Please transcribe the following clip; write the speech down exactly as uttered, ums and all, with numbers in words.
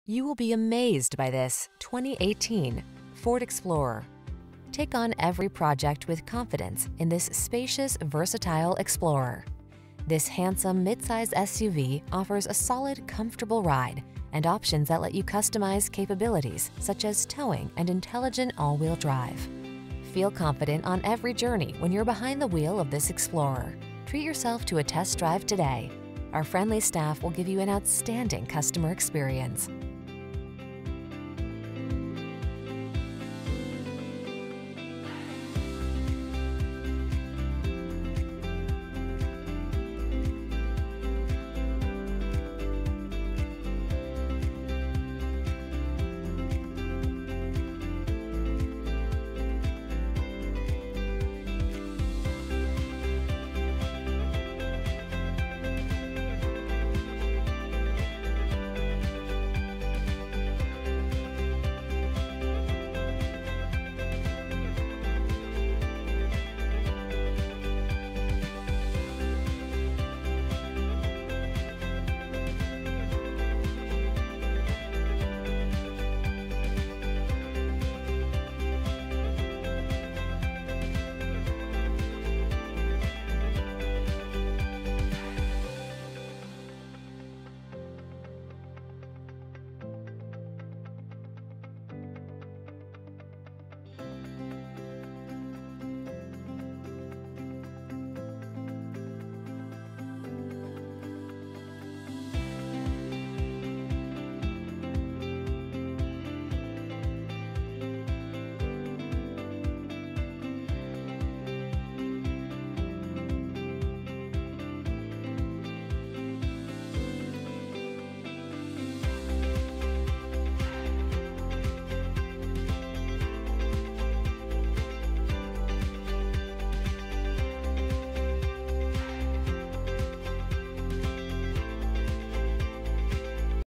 You will be amazed by this twenty eighteen Ford Explorer. Take on every project with confidence in this spacious, versatile Explorer. This handsome midsize S U V offers a solid, comfortable ride and options that let you customize capabilities such as towing and intelligent all-wheel drive. Feel confident on every journey when you're behind the wheel of this Explorer. Treat yourself to a test drive today. Our friendly staff will give you an outstanding customer experience.